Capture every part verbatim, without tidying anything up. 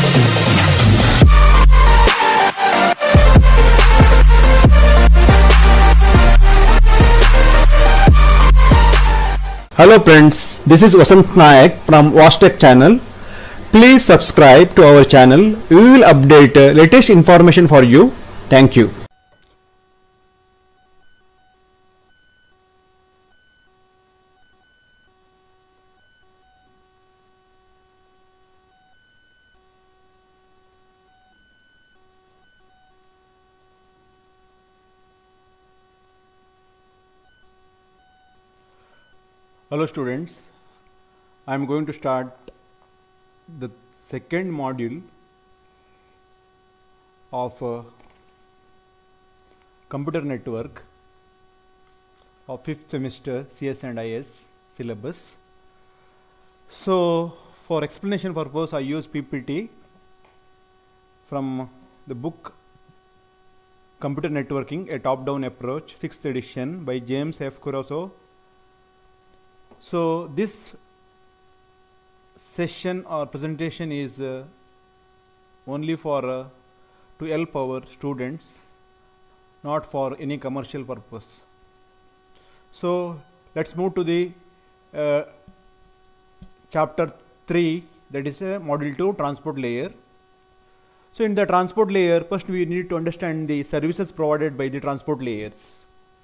Hello friends, this is Vasant Nayak from Vastech channel. Please subscribe to our channel. We will update uh, latest information for you. Thank you. Hello students, I am going to start the second module of uh, computer network of fifth semester C S and I S syllabus. So for explanation purpose I use P P T from the book Computer Networking, a Top-Down Approach, sixth edition by James F. Kuroso. So this session or presentation is uh, only for uh, to help our students, not for any commercial purpose. So let's move to the uh, chapter three, that is uh, module two, transport layer. So in the transport layer, first we need to understand the services provided by the transport layers.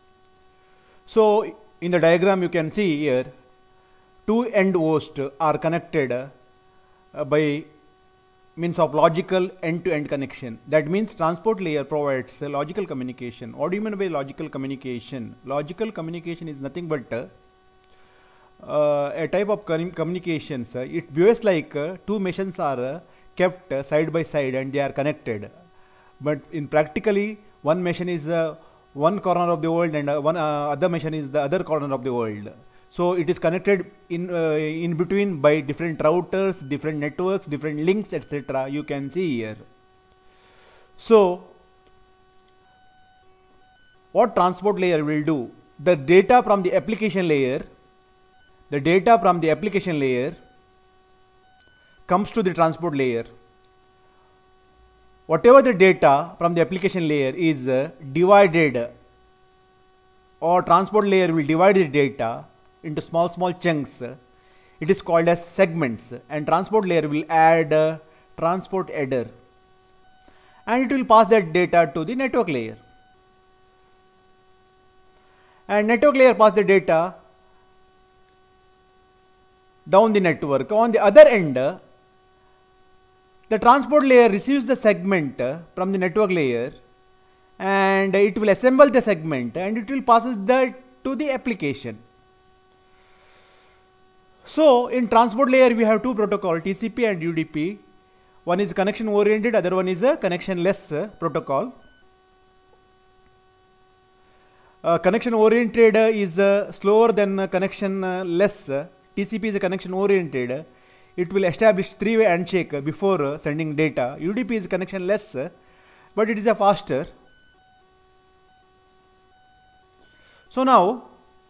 So in the diagram you can see here, two end hosts are connected uh, by means of logical end-to-end connection. That means transport layer provides uh, logical communication. What do you mean by logical communication? Logical communication is nothing but uh, uh, a type of communications. Uh, it behaves like uh, two machines are uh, kept uh, side by side and they are connected. But in practically, one machine is uh, one corner of the world and uh, one uh, other machine is the other corner of the world. So it is connected in uh, in between by different routers, different networks, different links, et cetera. You can see here. So what transport layer will do? The data from the application layer, the data from the application layer comes to the transport layer. Whatever the data from the application layer is uh, divided, or transport layer will divide the data into small small chunks. It is called as segments, and transport layer will add uh, transport header, and it will pass that data to the network layer, and network layer pass the data down the network. On the other end, uh, the transport layer receives the segment uh, from the network layer, and it will assemble the segment and it will passes that to the application. So in transport layer we have two protocols, T C P and U D P. One is connection oriented, other one is a connectionless uh, protocol. Uh, connection oriented uh, is uh, slower than uh, connectionless. Uh, T C P is a connection oriented. It will establish three-way handshake uh, before uh, sending data. U D P is connectionless, uh, but it is a faster. So now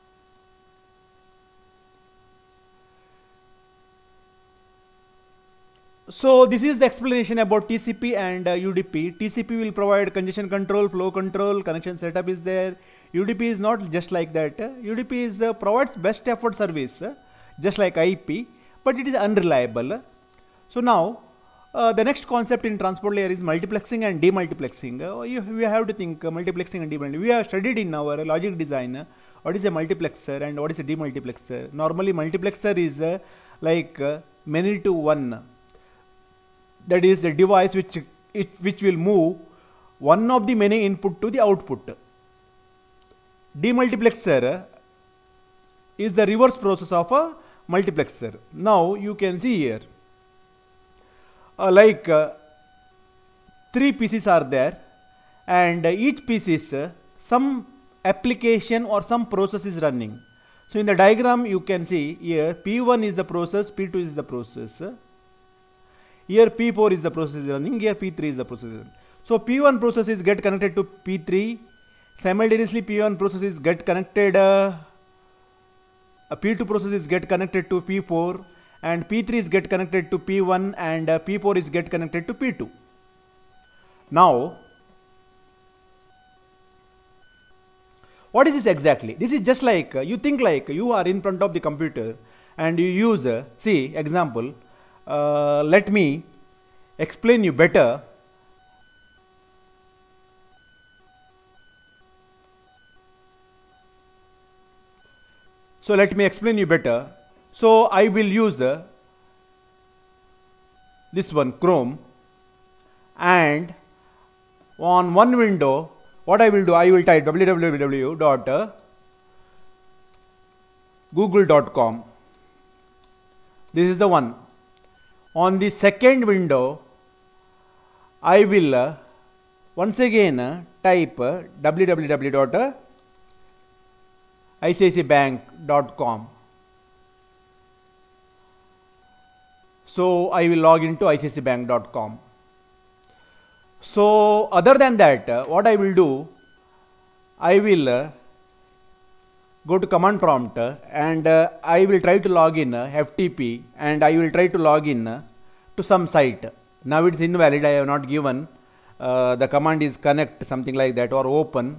So this is the explanation about T C P and uh, U D P. T C P will provide congestion control, flow control, connection setup is there. U D P is not just like that. Uh, U D P is uh, provides best effort service, uh, just like I P, but it is unreliable. So now uh, the next concept in transport layer is multiplexing and demultiplexing. Uh, you, we have to think uh, multiplexing and demultiplexing. We have studied in our uh, logic design uh, what is a multiplexer and what is a demultiplexer. Normally multiplexer is uh, like uh, many to one. That is the device which it, which will move one of the many input to the output. Demultiplexer is the reverse process of a multiplexer. Now you can see here, uh, like uh, three pieces are there, and uh, each piece is uh, some application or some process is running. So in the diagram you can see here P one is the process, P two is the process. Here P four is the process running, here P three is the process running. So P one process is get connected to P three, simultaneously P one process is get connected, uh, a P two process is get connected to P four, and P three is get connected to P one, and uh, P four is get connected to P two. Now, what is this exactly? This is just like, uh, you think like you are in front of the computer and you use, uh, see example, uh, let me explain you better. So let me explain you better. So I will use uh, this one, Chrome, and on one window, what I will do, I will type w w w dot google dot com. This is the one. On the second window, I will uh, once again uh, type uh, w w w dot I C I C I bank dot com. So I will log into I C I C I bank dot com. So other than that, uh, what I will do, I will uh, go to command prompt uh, and uh, I will try to log in uh, F T P, and I will try to log in uh, to some site. Now it's invalid, I have not given. Uh, the command is connect, something like that, or open.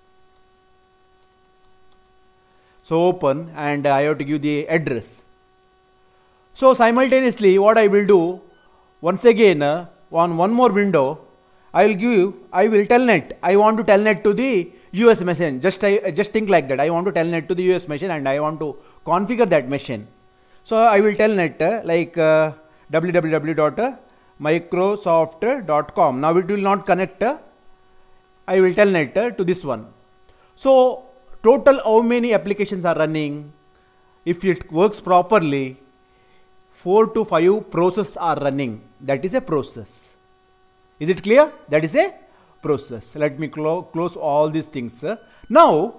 So open, and I have to give the address. So simultaneously, what I will do, once again uh, on one more window, I will give, I will telnet. I want to telnet to the U S machine. Just I just think like that. I want to telnet to the U S machine, and I want to configure that machine. So I will telnet uh, like uh, w w w dot microsoft dot com. Now it will not connect. Uh, I will telnet uh, to this one. So total how many applications are running? If it works properly, four to five processes are running. That is a process. Is it clear? That is a process. Let me clo close all these things. Now,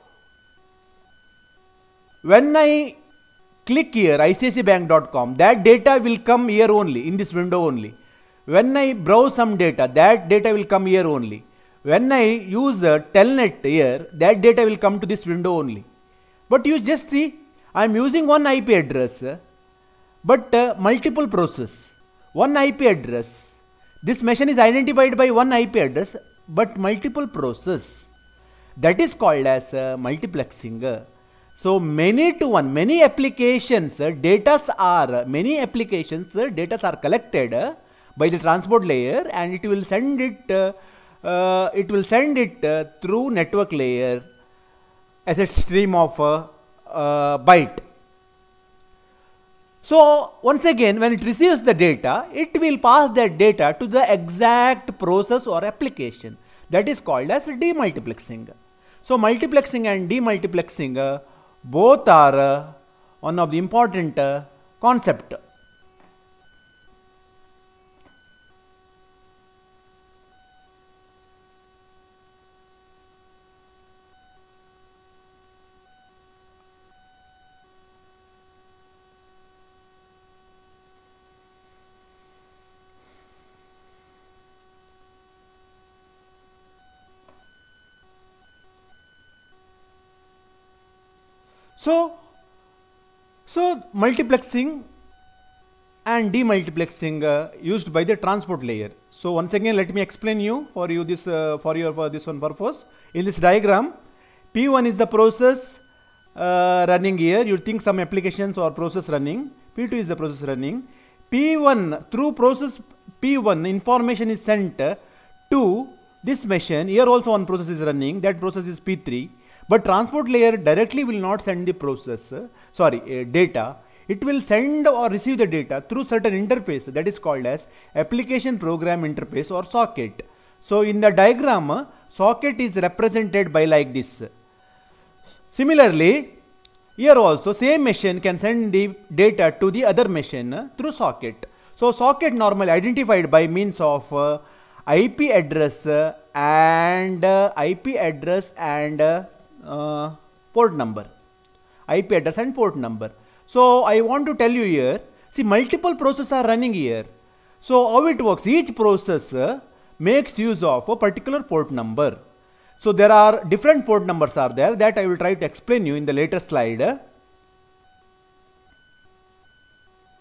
when I click here I C I C I bank dot com, that data will come here only, in this window only. When I browse some data, that data will come here only. When I use a telnet here, that data will come to this window only. But you just see, I am using one I P address, but uh, multiple process, one I P address. This machine is identified by one I P address, but multiple process. That is called as uh, multiplexing. So many to one, many applications, uh, data are, many applications, uh, data are collected uh, by the transport layer, and it will send it, uh, uh, it will send it uh, through network layer as a stream of uh, uh, byte. So once again, when it receives the data, it will pass that data to the exact process or application. That is called as demultiplexing. So multiplexing and demultiplexing uh, both are uh, one of the important uh, concept. So, so multiplexing and demultiplexing uh, used by the transport layer. So once again, let me explain you for you this uh, for your for this one purpose. In this diagram, P one is the process uh, running here. You think some applications or process running. P two is the process running. P one, through process P one, information is sent uh, to this machine. Here also one process is running. That process is P three. But transport layer directly will not send the process, uh, sorry, uh, data. It will send or receive the data through certain interface, that is called as application program interface or socket. So in the diagram, uh, socket is represented by like this. Similarly, here also same machine can send the data to the other machine uh, through socket. So socket normally identified by means of uh, I P address uh, and uh, I P address and uh, Uh, port number, I P address and port number. So I want to tell you here, see multiple processes are running here. So how it works, each process uh, makes use of a particular port number. So there are different port numbers are there, that I will try to explain you in the later slide.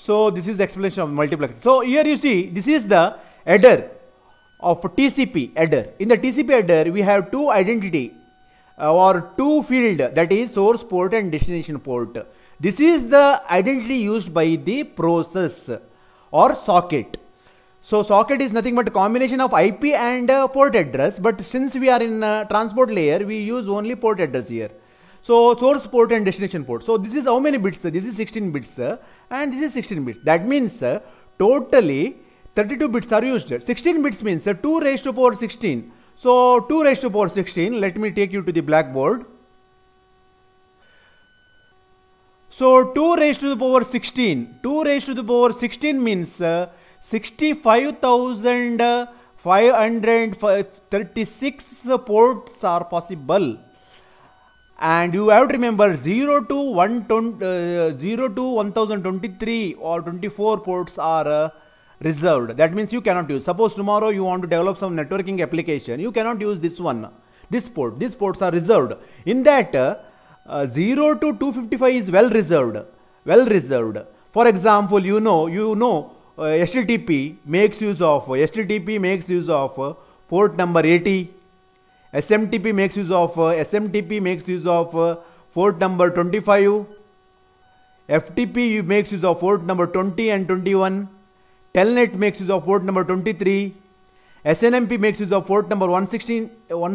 So this is the explanation of multiplexing. So here you see, this is the header of T C P header. In the T C P header, we have two identity uh, or two field, that is source port and destination port. This is the identity used by the process or socket. So socket is nothing but a combination of I P and uh, port address, but since we are in uh, transport layer, we use only port address here. So source port and destination port. So this is how many bits? This is sixteen bits and this is sixteen bits. That means uh, totally thirty-two bits are used. sixteen bits means uh, two raised to power sixteen. So two raised to power sixteen, let me take you to the blackboard. So two raised to the power sixteen, two raised to the power sixteen means uh, sixty-five thousand five hundred thirty-six ports are possible. And you have to remember zero to one thousand twenty-three or twenty-four ports are uh, reserved. That means you cannot use. Suppose tomorrow you want to develop some networking application, you cannot use this one, this port. These ports are reserved. In that, uh, uh, zero to two fifty-five is well reserved. Well reserved. For example, you know, you know, uh, H T T P makes use of H T T P makes use of uh, port number eighty. S M T P makes use of uh, S M T P makes use of uh, port number twenty-five. F T P makes use of port number twenty and twenty-one. Telnet makes use of port number twenty-three. S N M P makes use of port number one sixty, one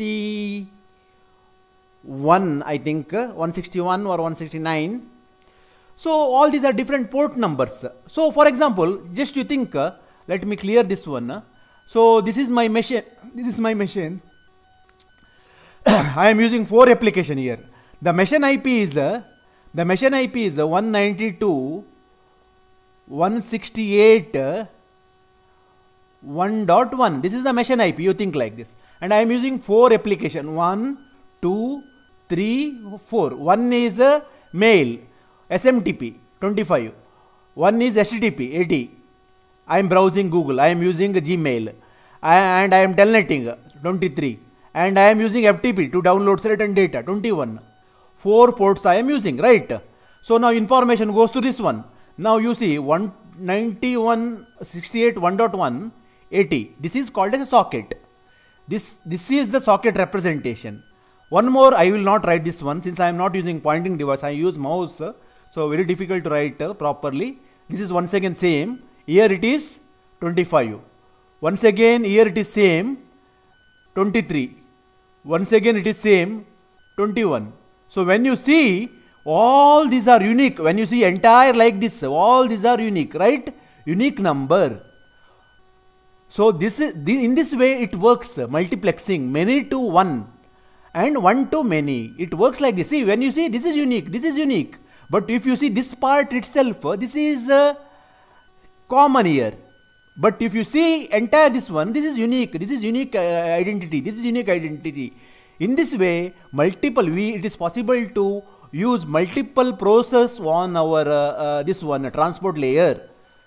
sixty-one, I think, uh, one sixty-one or one sixty-nine. So all these are different port numbers. So for example, just you think, uh, let me clear this one. Uh. So this is my machine. This is my machine. I am using four application here. The machine I P is uh, the machine I P is uh, one ninety-two dot one sixty-eight dot one dot one. This is the machine I P. You think like this. And I am using four application. One, two, three, four. One is a uh, mail, S M T P twenty-five. One is H T T P eighty. I am browsing Google. I am using Gmail. I, and I am telnetting twenty-three. And I am using F T P to download certain data, twenty-one. Four ports I am using, right? So now information goes to this one. Now you see one ninety-one dot sixty-eight dot one dot one, eighty. This is called as a socket. This, this is the socket representation. One more, I will not write this one since I am not using pointing device. I use mouse. So very difficult to write uh, properly. This is once again same. Here it is twenty-five. Once again here it is same, twenty-three. Once again it is same, twenty-one. So when you see all these are unique, when you see entire like this, all these are unique, right? Unique number. So this is, in this way it works, multiplexing many to one and one to many. It works like this. See, when you see this is unique, this is unique. But if you see this part itself, this is uh, common here. But if you see entire this one, this is unique, this is unique uh, identity, this is unique identity. In this way, multiple, we, it is possible to use multiple process on our, uh, uh, this one, uh, transport layer.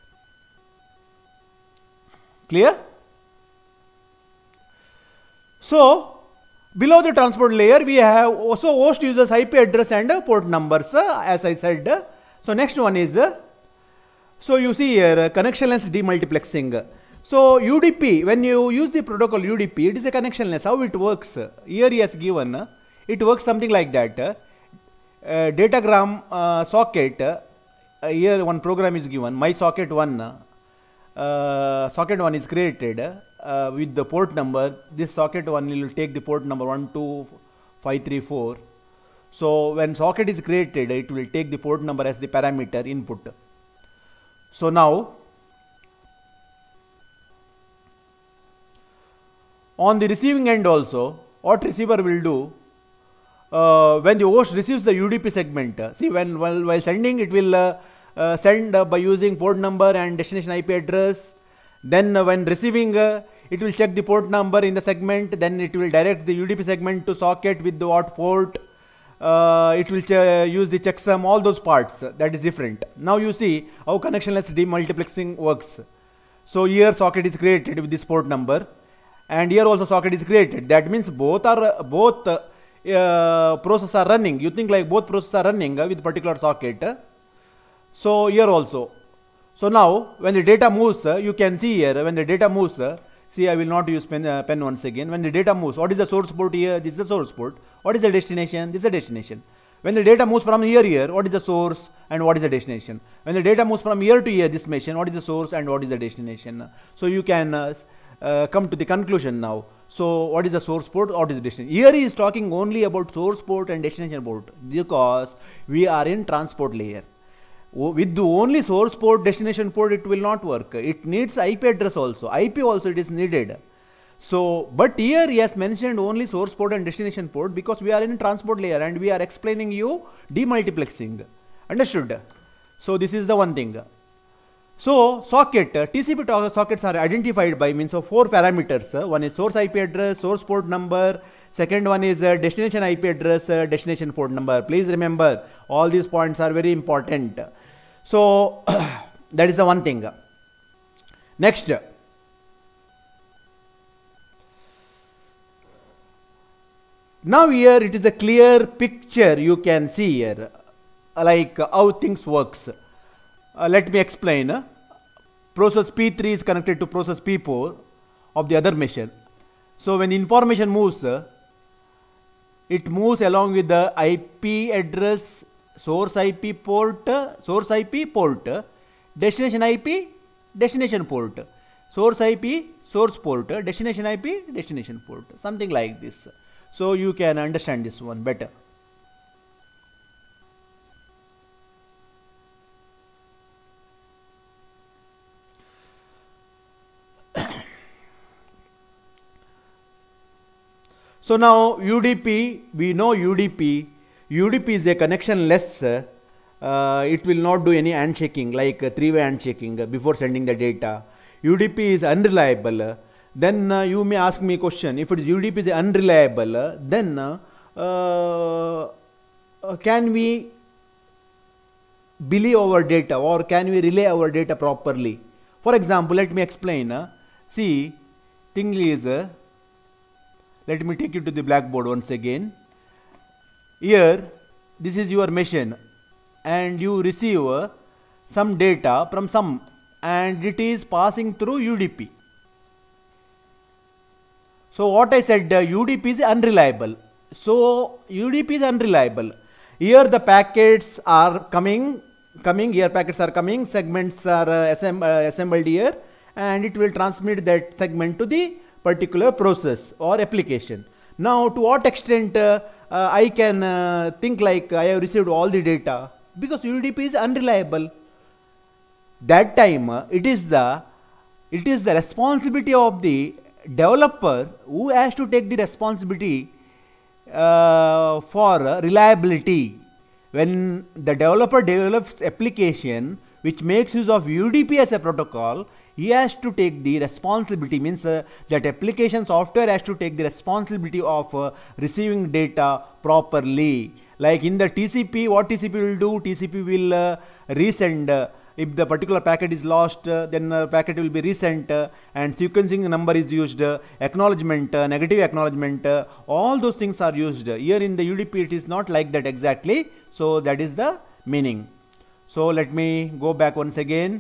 Clear? So, below the transport layer, we have also host users I P address and uh, port numbers, uh, as I said. Uh, so, next one is, uh, so you see here uh, connectionless demultiplexing. So U D P, when you use the protocol U D P, it is a connectionless. How it works? Here he has given, uh, it works something like that. Uh, uh, datagram uh, socket, uh, here one program is given, my socket one, uh, socket one is created uh, with the port number. This socket one will take the port number one two five three four. So when socket is created, it will take the port number as the parameter input. So now, on the receiving end also, what receiver will do, uh, when the host receives the U D P segment, uh, see when while, while sending it will uh, uh, send uh, by using port number and destination I P address. Then uh, when receiving, uh, it will check the port number in the segment, then it will direct the U D P segment to socket with the what port. Uh, it will use the checksum, all those parts, uh, that is different. Now you see how connectionless demultiplexing works. So here socket is created with this port number, and here also socket is created. That means both are both uh, uh, processes are running. You think like both processes are running uh, with particular socket. So here also So now when the data moves, uh, you can see here when the data moves, uh, see I will not use pen, uh, pen once again. When the data moves, what is the source port here? This is the source port. What is the destination? This is the destination. When the data moves from here here, what is the source and what is the destination? When the data moves from here to here, this machine, what is the source and what is the destination? So you can uh, uh, come to the conclusion now. So what is the source port, what is the destination? Here he is talking only about source port and destination port because we are in transport layer. With the only source port, destination port, it will not work. It needs I P address also. I P also it is needed. So, but here he has mentioned only source port and destination port because we are in transport layer and we are explaining you demultiplexing. Understood? So this is the one thing. So socket, uh, T C P sockets are identified by means of four parameters. Uh, one is source I P address, source port number. Second one is uh, destination I P address, uh, destination port number. Please remember, all these points are very important. So that is the one thing. Next. Now here it is a clear picture you can see here, like uh, how things works. Uh, let me explain. Uh, process P three is connected to process P four of the other machine. So when the information moves, uh, it moves along with the I P address, source I P port, uh, source I P port, uh, destination I P, destination port, source I P, source port, uh, destination I P, destination port, something like this. So you can understand this one better. So now U D P, we know U D P. U D P is a connectionless. Uh, it will not do any handshaking like uh, three-way handshaking uh, before sending the data. U D P is unreliable. Then uh, you may ask me a question. If it is U D P is unreliable, uh, then uh, uh, can we believe our data or can we relay our data properly? For example, let me explain. Uh, see, thing is. Uh, Let me take you to the blackboard once again. Here, this is your machine and you receive uh, some data from some and it is passing through U D P. So what I said, uh, U D P is unreliable. So U D P is unreliable. Here the packets are coming, coming, here packets are coming, segments are uh, assemb uh, assembled here and it will transmit that segment to the particular process or application. Now to what extent uh, uh, I can uh, think like I have received all the data, because U D P is unreliable. That time uh, it is the it is the responsibility of the developer who has to take the responsibility uh, for uh, reliability. When the developer develops application which makes use of U D P as a protocol, he has to take the responsibility, means uh, that application software has to take the responsibility of uh, receiving data properly. Like in the T C P, what T C P will do? T C P will uh, resend. Uh, if the particular packet is lost, uh, then the packet will be resent uh, and sequencing number is used, uh, acknowledgement, uh, negative acknowledgement, uh, all those things are used. Here in the U D P it is not like that exactly. So that is the meaning. So let me go back once again.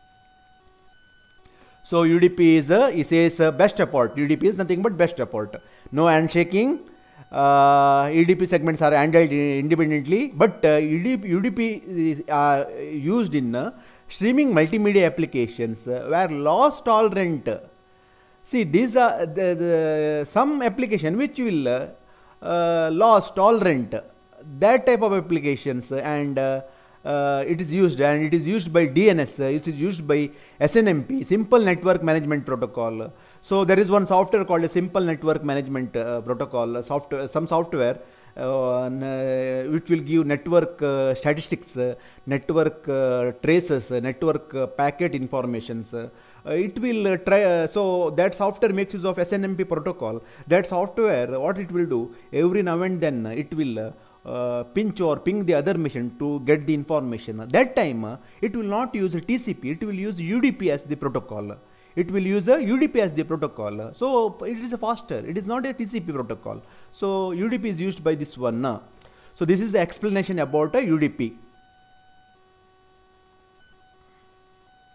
So U D P is, uh, it says uh, best effort. U D P is nothing but best effort. No handshaking. Uh, U D P segments are handled independently, but uh, U D P, U D P is uh, used in uh, streaming multimedia applications uh, where loss tolerant. See, these are the, the some application which will uh, uh, loss tolerant. That type of applications and. Uh, Uh, it is used and it is used by D N S, uh, it is used by S N M P, Simple Network Management Protocol. So there is one software called a Simple Network Management uh, Protocol, uh, software, some software uh, and, uh, which will give network uh, statistics, uh, network uh, traces, uh, network uh, packet informations. Uh, uh, it will uh, try, uh, so that software makes use of S N M P protocol. That software, what it will do, every now and then uh, it will uh, Uh, pinch or ping the other machine to get the information. That time uh, it will not use a T C P, it will use U D P as the protocol. It will use a U D P as the protocol. So it is a faster, it is not a T C P protocol. So U D P is used by this one. Uh. So this is the explanation about a U D P.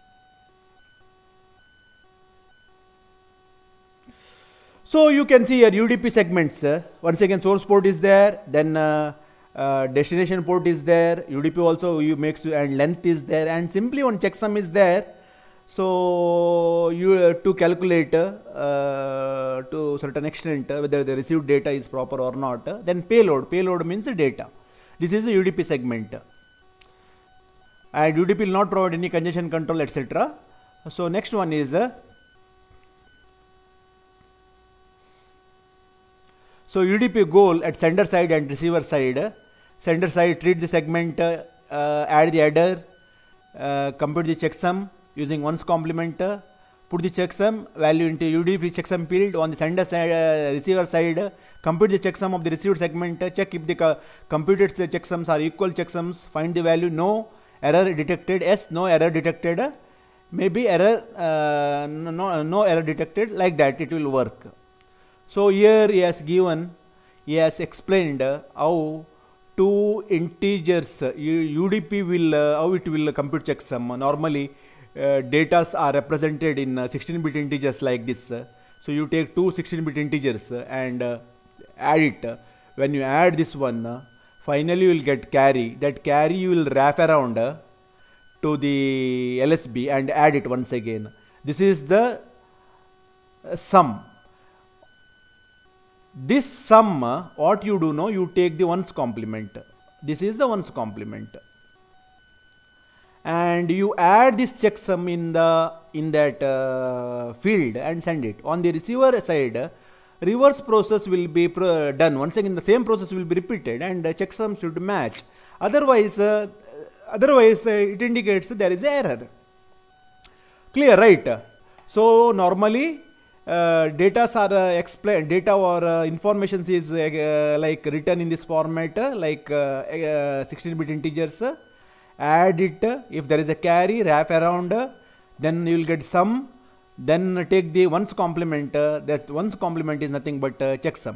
So you can see here U D P segments. Uh, once again, source port is there, then uh, uh, destination port is there. U D P also you makes and length is there, and simply one checksum is there. So you uh, to calculate uh, to certain extent uh, whether the received data is proper or not. Uh, then payload. Payload means data. This is a U D P segment, and U D P will not provide any congestion control, et cetera. So next one is. Uh, So U D P goal at sender side and receiver side. Sender side treat the segment, uh, uh, add the header, uh, compute the checksum using ones complement, uh, put the checksum value into U D P checksum field on the sender side, uh, receiver side, uh, compute the checksum of the received segment, uh, check if the co computed checksums are equal checksums, find the value, no error detected, yes, no error detected, uh, maybe error, uh, no, no error detected, like that it will work. So here he has given, he has explained uh, how two integers, uh, U D P will, uh, how it will compute checksum. Normally, uh, datas are represented in uh, sixteen bit integers like this. Uh, so you take two sixteen bit integers uh, and uh, add it. Uh, when you add this one, uh, finally you will get carry. That carry you will wrap around uh, to the L S B and add it once again. This is the uh, sum. This sum, uh, what you do now, you take the ones complement. This is the ones complement, and you add this checksum in the in that uh, field and send it. On the receiver side, uh, reverse process will be pr done. Once again, the same process will be repeated, and uh, checksum should match. Otherwise, uh, otherwise uh, it indicates there is error. Clear, right? So normally. Uh, data are uh, explained, data or uh, information is uh, like written in this format, uh, like sixteen bit uh, uh, integers. Uh, add it. Uh, if there is a carry, wrap around. Uh, then you will get sum. Then take the ones complement. Uh, that ones complement is nothing but uh, checksum.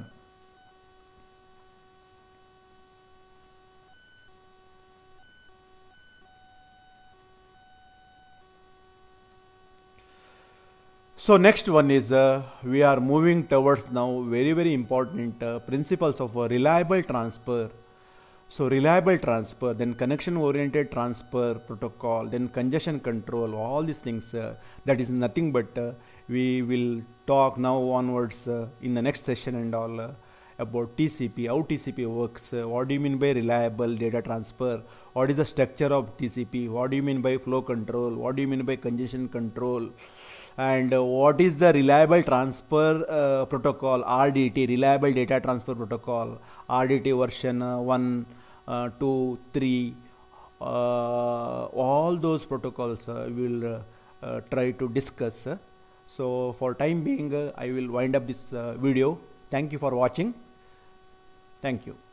So next one is uh, we are moving towards now very very important uh, principles of uh, reliable transfer. So reliable transfer, then connection oriented transfer protocol, then congestion control, all these things uh, that is nothing but uh, we will talk now onwards uh, in the next session and all uh, about T C P, how T C P works, uh, what do you mean by reliable data transfer, what is the structure of T C P, what do you mean by flow control, what do you mean by congestion control, and uh, what is the reliable transfer uh, protocol, R D T, reliable data transfer protocol, R D T version uh, one, uh, two, three, uh, all those protocols uh, we will uh, uh, try to discuss. Uh. So for time being, uh, I will wind up this uh, video. Thank you for watching. Thank you.